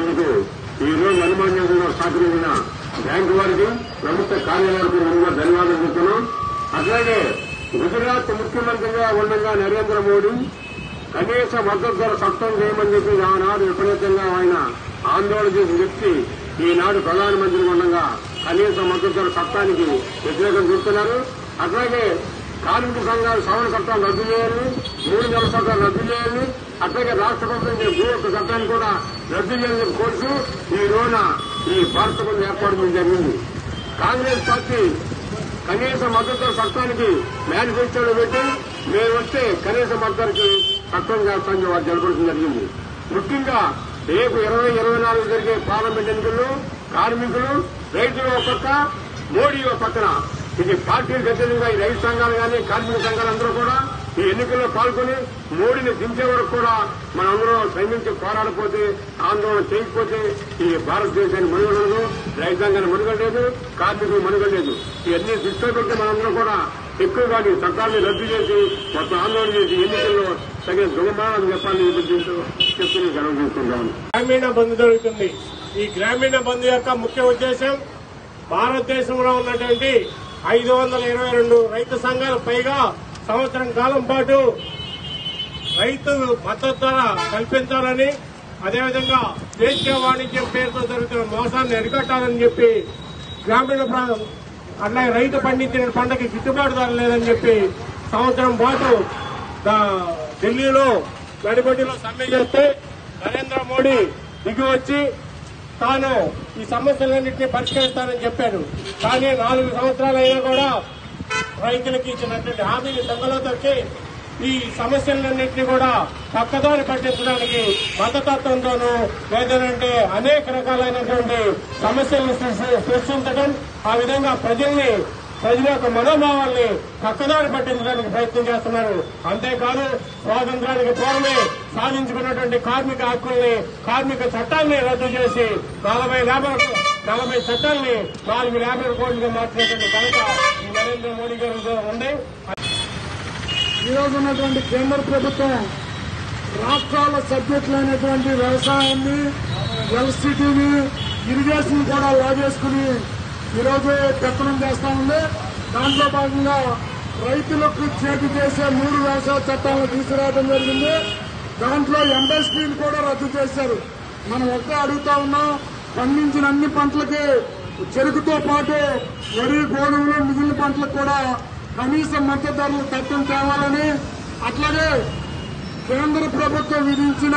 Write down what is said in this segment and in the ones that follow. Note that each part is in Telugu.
చేసినందుకు ఈ రోజు అనుమానంగా సహకరించిన బ్యాంకు వారికి ప్రభుత్వ కార్యాలయాలకు ముందుగా ధన్యవాదాలు చెప్తున్నాం. అట్లాగే గుజరాత్ ముఖ్యమంత్రిగా ఉండగా నరేంద్ర మోడీ కనీస మద్దతు ధర చట్టం చేయమని చెప్పి ఆనాడు విపరీతంగా ఆయన ఆందోళన చేసిన వ్యక్తి ఈనాడు ప్రధానమంత్రి ఉండగా కనీస మద్దతు ధర చట్టానికి వ్యతిరేకం చూపుతున్నారు. అట్లాగే కార్మిక సంఘాలు సవరణ చట్టాలు రద్దు చేయాలని, 3 నెలల చట్టాలు రద్దు చేయాలని, అట్లాగే రాష్ట్ర ప్రభుత్వం భూ హక్కు చట్టాన్ని కూడా రద్దు చేయాలని కోరుతూ ఈ రోజున ఈ భారత బంద్ ఏర్పాటు జరిగింది. కాంగ్రెస్ పార్టీ కనీస మద్దతు చట్టానికి మేనిఫెస్టోలో పెట్టి మేము వస్తే కనీస మద్దతుకి చట్టం చేస్తామని వారు జరపడం జరిగింది. ముఖ్యంగా రేపు 2024 జరిగే పార్లమెంట్ ఎన్నికల్లో కార్మికులు, రైతులు ఒక పక్క, మోడీ ఒక పక్కన ఇది పార్టీలకు అత్యధికంగా ఈ రైతు సంఘాలు కానీ కార్మిక సంఘాలందరూ కూడా ఈ ఎన్నికల్లో పాల్గొని మోడీని దించే వరకు కూడా మనందరం శ్రమించి పోరాడపోతే, ఆందోళన చేయకపోతే ఈ భారతదేశాన్ని మనుగడలేదు, రైతాంగాన్ని మనుగడలేదు, కార్మికులు మనుగడలేదు. ఇవన్నీ దృష్టిలో పెట్టి మనందరం కూడా ఎక్కువగా ఈ చట్టాన్ని రద్దు చేసి మొత్తం ఆందోళన చేసి ఎన్నికల్లో తగిన దుర్మానాలు చెప్పాలని చెప్తుని గర్వపడుతున్నాను. గ్రామీణ బంద్ జరుగుతుంది. ఈ గ్రామీణ బంద్ యొక్క ముఖ్య ఉద్దేశం భారతదేశంలో ఉన్నటువంటి 522 రైతు సంఘాలు పైగా సంవత్సరం కాలం పాటు రైతు మద్దతు ధర కల్పించాలని, అదేవిధంగా దేశీయ వాణిజ్యం పేరుతో జరుగుతున్న మోసాన్ని అరికట్టాలని చెప్పి గ్రామీణ అట్లాగే రైతు పండించిన పంటకి గిట్టుబాటు ధర లేదని చెప్పి సంవత్సరం పాటు ఢిల్లీలో గడిబడిలో సమ్మె చేస్తే నరేంద్ర మోడీ దిగి వచ్చి తాను ఈ సమస్యలన్నింటినీ పరిష్కరిస్తానని చెప్పాడు. కానీ 4 సంవత్సరాలైనా కూడా రైతులకు ఇచ్చినటువంటి హామీని దొంగలో తొక్కి ఈ సమస్యలన్నింటినీ కూడా పక్కదారి పట్టించడానికి మద్దతత్వంతోనూ లేదంటే అనేక రకాలైనటువంటి సమస్యలను సృష్టించడం, ఆ విధంగా ప్రజల యొక్క మనోభావాల్ని పక్కదారి పట్టించడానికి ప్రయత్నం చేస్తున్నారు. అంతేకాదు స్వాతంత్రానికి పూర్వమే సాధించుకున్నటువంటి కార్మిక హక్కుల్ని, కార్మిక చట్టాన్ని రద్దు చేసి 40 చట్టాలని 4 లేబర్ కోడ్లుగా మార్చినటువంటి కనుక ఈ నరేంద్ర మోడీ గారు ఉంది. ఈ రోజు ఉన్నటువంటి కేంద్ర ప్రభుత్వం రాష్ట్రాల సబ్జెక్టులైనటువంటి వ్యవసాయాన్ని, ఎలక్ట్రిసిటీని, ఇరిగేషన్ కూడా లాగేసుకుని ఈరోజు పెత్తనం చేస్తా ఉంది. దాంట్లో భాగంగా రైతులకు చేతి చేసే 3 వ్యవసాయ చట్టాలను తీసుకురావడం జరిగింది. దాంట్లో ఎంఎస్పీని కూడా రద్దు చేశారు. మనం ఒకటే అడుగుతా ఉన్నాం, పండించిన అన్ని పంటలకి చెరుకుతో పాటు వరి, గోధుమలు, మిగిలిన పంటలకు కూడా కనీస మద్దతు ధరలు చట్టం తేవాలని, అట్లాగే కేంద్ర ప్రభుత్వం విధించిన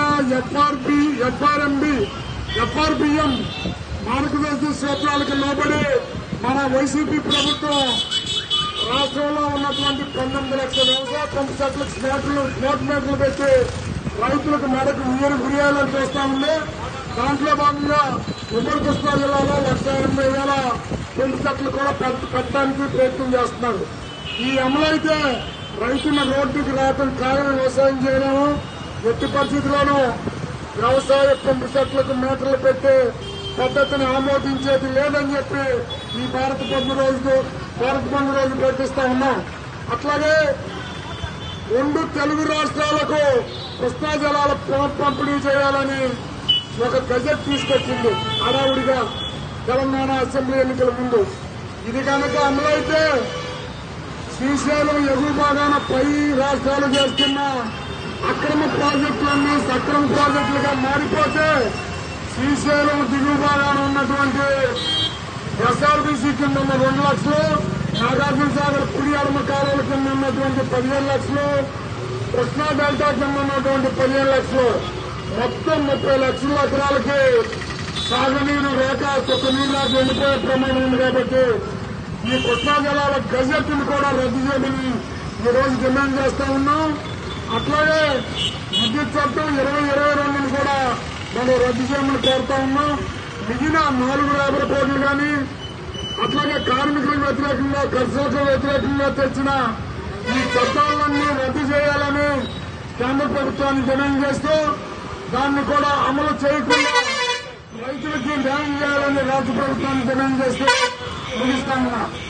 ఎఫ్ఆర్బిఎం మార్గదర్శక సూత్రాలకు లోబడి మన వైసీపీ ప్రభుత్వం రాష్ట్రంలో ఉన్నటువంటి 19 లక్షల వ్యవసాయ పంపు చెట్లకు స్మార్ట్ మీటర్లు పెట్టి రైతులకు మెడకు ఉయ్యాలని చూస్తా ఉంది. దాంట్లో భాగంగా ఉమ్మడి కృష్ణా జిల్లాలో 180,000 పంపు చెట్లు కూడా పెట్టడానికి ప్రయత్నం చేస్తున్నారు. ఈ అమలైతే రైతుల రోడ్డుకి రావడం కారణం వ్యవసాయం చేయలేము. ఎట్టి పరిస్థితుల్లోనూ వ్యవసాయ పంపు చెట్లకు మీటర్లు పెట్టి పద్ధతిని ఆమోదించేది లేదని చెప్పి ఈ భారత బంద్ రోజు ప్రకటిస్తా ఉన్నాం. అట్లాగే 2 తెలుగు రాష్ట్రాలకు కృష్ణా జలాల పంపిణీ చేయాలని ఒక గజెట్ తీసుకొచ్చింది హడావుడిగా తెలంగాణ అసెంబ్లీ ఎన్నికల ముందు. ఇది కనుక అమలైతే శ్రీశైలం ఎగువ భాగాన పై రాష్ట్రాలు చేస్తున్న అక్రమ ప్రాజెక్టులన్నీ సక్రమ ప్రాజెక్టులుగా మారిపోతే శ్రీశైలం దిగువ భాగాన ఉన్నటువంటి ఎస్ఆర్బీసీ కింద ఉన్న 2 లక్షలు, నాగార్జున సాగర్ కుడి అడమ కాలువల కింద ఉన్నటువంటి 15 లక్షలు, కృష్ణా డెల్టా కింద ఉన్నటువంటి 15 లక్షలు, మొత్తం 30 లక్షల ఎకరాలకి సాగునీరు లేక చుక్క నీళ్ళ ఎండిపోయే ప్రమాణం ఉంది. కాబట్టి ఈ కృష్ణా జలాల గజెట్ను కూడా రద్దు చేయమని ఈ రోజు డిమాండ్ చేస్తా ఉన్నాం. అట్లాగే విద్యుత్ చట్టం 2022 కూడా మనం రద్దు చేయమని కోరుతా ఉన్నాం. మిగిలిన 4 లేబర్ కోడ్లు కానీ అట్లాగే కార్మికులకు వ్యతిరేకంగా, కర్షకులకు వ్యతిరేకంగా తెచ్చిన ఈ చట్టాలన్నీ రద్దు చేయాలని కేంద్ర ప్రభుత్వాన్ని డిమాండ్ చేస్తూ దాన్ని కూడా అమలు చేయకుండా రైతులకి న్యాయం చేయాలని రాష్ట్ర ప్రభుత్వాన్ని డిమాండ్ చేస్తూ ముగిస్తామన్నా.